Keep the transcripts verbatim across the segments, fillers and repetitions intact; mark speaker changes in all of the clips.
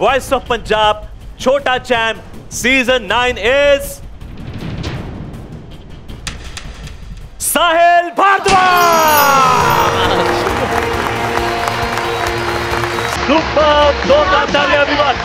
Speaker 1: Voice of Punjab Chhota Champ Season nine is Sahil Bhardwaj. Super, Zola Talia everyone.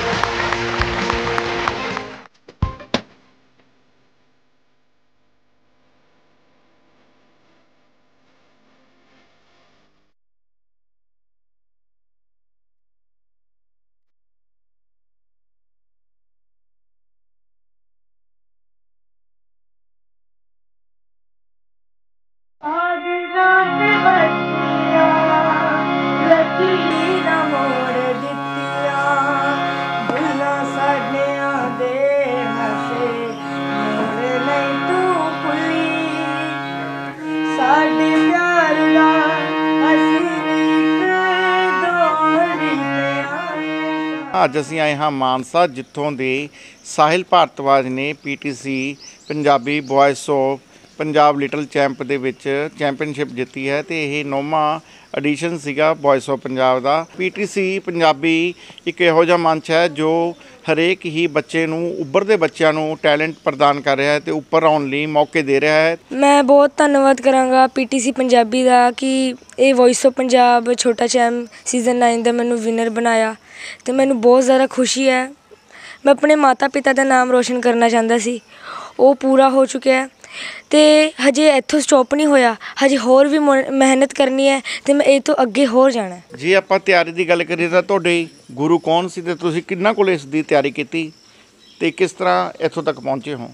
Speaker 2: ਅੱਜ ਅਸੀਂ ਆਏ ਹਾਂ ਮਾਨਸਾ, ਜਿੱਥੋਂ ਦੇ ਸਾਹਿਲ ਭਾਰਤਵਾਜ ਨੇ PTC Punjabi voice of Punjab little champ ਦੇ ਵਿੱਚ ਚੈਂਪੀਅਨਸ਼ਿਪ ਜਿੱਤੀ ਹੈ ਤੇ ਇਹ ਨੌਵਾਂ ਐਡੀਸ਼ਨ ਸੀਗਾ ਵੌਇਸ ਆਫ ਪੰਜਾਬ ਦਾ। ਪੀਟੀਸੀ ਪੰਜਾਬੀ ਇੱਕ ਇਹੋ ਜਿਹਾ ਮੰਚ ਹੈ ਜੋ ਹਰੇਕ ਹੀ ਬੱਚੇ ਨੂੰ, ਉੱਭਰਦੇ ਬੱਚਿਆਂ ਨੂੰ ਟੈਲੈਂਟ ਪ੍ਰਦਾਨ ਕਰ ਰਿਹਾ ਹੈ ਤੇ ਉੱਪਰ ਆਉਣ ਲਈ ਮੌਕੇ ਦੇ ਰਿਹਾ ਹੈ।
Speaker 3: ਮੈਂ ਬਹੁਤ ਧੰਨਵਾਦ ਕਰਾਂਗਾ ਪੀਟੀਸੀ ਪੰਜਾਬੀ ਦਾ ਕਿ ਇਹ ਵੌਇਸ ਆਫ ਪੰਜਾਬ ਛੋਟਾ ਚੈਂਪ ਸੀਜ਼ਨ ਨਾइन ਦਾ ਮੈਨੂੰ ਵਿਨਰ ਬਣਾਇਆ ਤੇ ਮੈਨੂੰ ਬਹੁਤ ਜ਼ਿਆਦਾ ਖੁਸ਼ੀ ਹੈ। ਮੈਂ ਆਪਣੇ ਮਾਤਾ ਪਿਤਾ ਦਾ ਨਾਮ ਰੋਸ਼ਨ ਕਰਨਾ ਚਾਹੁੰਦਾ ਸੀ, ਉਹ ਪੂਰਾ ਹੋ ਚੁੱਕਿਆ ਤੇ ਹਜੇ ਇੱਥੋਂ ਸਟਾਪ ਨਹੀਂ ਹੋਇਆ, ਹਜੇ ਹੋਰ ਵੀ ਮਿਹਨਤ ਕਰਨੀ ਹੈ ਤੇ ਮੈਂ ਇਹ ਤੋਂ ਅੱਗੇ ਹੋਰ ਜਾਣਾ।
Speaker 2: ਜੇ ਆਪਾਂ ਤਿਆਰੀ ਦੀ ਗੱਲ ਕਰੀਏ ਤਾਂ ਤੁਹਾਡੇ ਗੁਰੂ ਕੌਣ ਸੀ ਤੇ ਤੁਸੀਂ ਕਿੰਨਾ ਕੋਲ ਇਸ ਦੀ ਤਿਆਰੀ ਕੀਤੀ ਤੇ ਕਿਸ ਤਰ੍ਹਾਂ ਇੱਥੋਂ ਤੱਕ ਪਹੁੰਚੇ ਹੋ?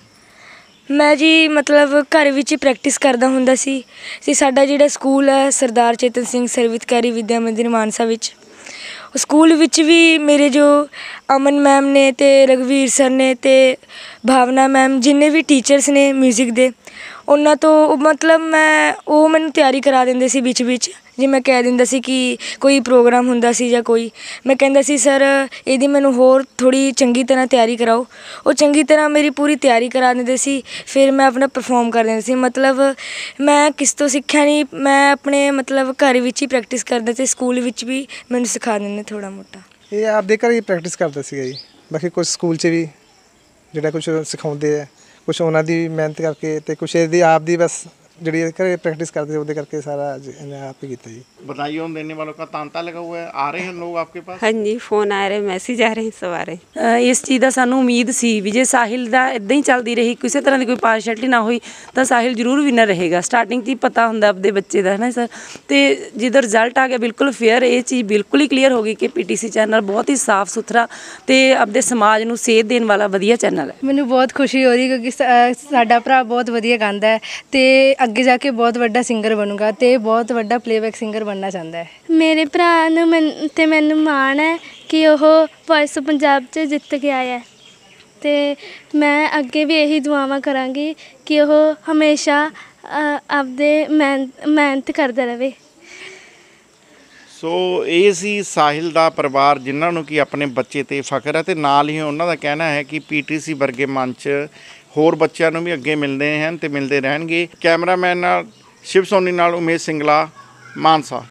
Speaker 3: ਮੈਂ ਜੀ ਮਤਲਬ ਘਰ ਵਿੱਚ ਹੀ ਪ੍ਰੈਕਟਿਸ ਕਰਦਾ ਹੁੰਦਾ ਸੀ ਤੇ ਸਾਡਾ ਜਿਹੜਾ ਸਕੂਲ ਹੈ ਸਰਦਾਰ ਚੇਤਨ ਸਿੰਘ ਸਰਵਿਤਕਾਰੀ ਵਿਦਿਆ ਮੰਦਿਰ ਮਾਨਸਾ ਵਿੱਚ, ਸਕੂਲ ਵਿੱਚ ਵੀ ਮੇਰੇ ਜੋ ਅਮਨ ਮੈਮ ਨੇ ਅਤੇ ਰਘਵੀਰ ਸਰ ਨੇ ਅਤੇ ਭਾਵਨਾ ਮੈਮ, ਜਿੰਨੇ ਵੀ ਟੀਚਰਸ ਨੇ ਮਿਊਜ਼ਿਕ ਦੇ, ਉਹਨਾਂ ਤੋਂ ਮਤਲਬ ਮੈਂ ਉਹ ਮੈਨੂੰ ਤਿਆਰੀ ਕਰਾ ਦਿੰਦੇ ਸੀ ਵਿੱਚ ਵਿੱਚ। ਜੇ ਮੈਂ ਕਹਿ ਦਿੰਦਾ ਸੀ ਕਿ ਕੋਈ ਪ੍ਰੋਗਰਾਮ ਹੁੰਦਾ ਸੀ ਜਾਂ ਕੋਈ, ਮੈਂ ਕਹਿੰਦਾ ਸੀ ਸਰ ਇਹਦੀ ਮੈਨੂੰ ਹੋਰ ਥੋੜ੍ਹੀ ਚੰਗੀ ਤਰ੍ਹਾਂ ਤਿਆਰੀ ਕਰਾਓ। ਉਹ ਚੰਗੀ ਤਰ੍ਹਾਂ ਮੇਰੀ ਪੂਰੀ ਤਿਆਰੀ ਕਰਾ ਦਿੰਦੇ ਸੀ, ਫਿਰ ਮੈਂ ਆਪਣਾ ਪਰਫੋਰਮ ਕਰ ਦਿੰਦਾ ਸੀ। ਮਤਲਬ ਮੈਂ ਕਿਸ ਤੋਂ ਸਿੱਖਿਆ ਨਹੀਂ, ਮੈਂ ਆਪਣੇ ਮਤਲਬ ਘਰ ਵਿੱਚ ਹੀ ਪ੍ਰੈਕਟਿਸ ਕਰਦਾ ਅਤੇ ਸਕੂਲ ਵਿੱਚ ਵੀ ਮੈਨੂੰ ਸਿਖਾ ਦਿੰਦੇ ਥੋੜ੍ਹਾ ਮੋਟਾ।
Speaker 4: ਇਹ ਆਪਦੇ ਘਰ ਹੀ ਪ੍ਰੈਕਟਿਸ ਕਰਦਾ ਸੀਗਾ ਜੀ, ਬਾਕੀ ਕੁਛ ਸਕੂਲ 'ਚ ਵੀ ਜਿਹੜਾ ਕੁਛ ਸਿਖਾਉਂਦੇ ਹੈ, ਕੁਛ ਉਹਨਾਂ ਦੀ ਮਿਹਨਤ ਕਰਕੇ ਅਤੇ ਕੁਛ ਇਹਦੀ ਆਪ ਦੀ ਬਸ ਜਿਹੜੀ घरे प्रैक्टिस करते ਉਹਦੇ करके सारा आप ही किया जी।
Speaker 2: बधाइयों देने वालों का तांता लगा हुआ है, आ रहे हैं लोग आपके पास?
Speaker 5: हाँ जी, फोन आ रहे, मैसेज आ रहे सब आ रहे।
Speaker 6: इस चीज़ का सानू उम्मीद सी भी जे साहिल दा इदां ही चलती रही, किसी तरह की कोई पार्शलिटी ना हुई तो साहिल जरूर विनर रहेगा। स्टार्टिंग ही पता होंगे आपदे बच्चे का है ना सर, तो जो रिजल्ट आ गया बिल्कुल फेयर, ये चीज़ बिल्कुल ही क्लीयर हो गई कि पी टी सी चैनल बहुत ही साफ सुथरा तो आपदे समाज नूं सेध देने वाला वधिया चैनल है।
Speaker 7: मैनूं बहुत खुशी हो रही क्योंकि साडा भरा बहुत वधिया गांदा है तो ਅੱਗੇ ਜਾ ਕੇ ਬਹੁਤ ਵੱਡਾ ਸਿੰਗਰ ਬਣੂਗਾ ਤੇ ਬਹੁਤ ਵੱਡਾ ਪਲੇਬੈਕ ਸਿੰਗਰ ਬਣਨਾ ਚਾਹੁੰਦਾ ਹੈ।
Speaker 8: ਮੇਰੇ ਭਰਾ ਨੂੰ ਮੈਨ ਤੇ ਮੈਨੂੰ ਮਾਣ ਹੈ ਕਿ ਉਹ ਵੌਇਸ ਆਫ ਪੰਜਾਬ 'ਚ ਜਿੱਤ ਕੇ ਆਇਆ ਤੇ ਮੈਂ ਅੱਗੇ ਵੀ ਇਹੀ ਦੁਆਵਾਂ ਕਰਾਂਗੀ ਕਿ ਉਹ ਹਮੇਸ਼ਾ ਆਪਦੇ ਮਿਹਨਤ ਮਿਹਨਤ ਕਰਦਾ ਰਹੇ।
Speaker 2: ਸੋ ਇਹ ਸੀ ਸਾਹਿਲ ਦਾ ਪਰਿਵਾਰ, ਜਿਨ੍ਹਾਂ ਨੂੰ ਕਿ ਆਪਣੇ ਬੱਚੇ 'ਤੇ ਫਖਰ ਹੈ ਤੇ ਨਾਲ ਹੀ ਉਹਨਾਂ ਦਾ ਕਹਿਣਾ ਹੈ ਕਿ ਪੀ ਟੀ ਸੀ ਵਰਗੇ ਮੰਚ ਹੋਰ ਬੱਚਿਆਂ ਨੂੰ ਵੀ ਅੱਗੇ ਮਿਲਦੇ ਹਨ ਤੇ ਮਿਲਦੇ ਰਹਿਣਗੇ। ਕੈਮਰਾਮੈਨ ਨਾਲ ਸ਼ਿਵ ਸੋਨੀ ਨਾਲ ਉਮੇਸ਼ ਸਿੰਗਲਾ, ਮਾਨਸਾ।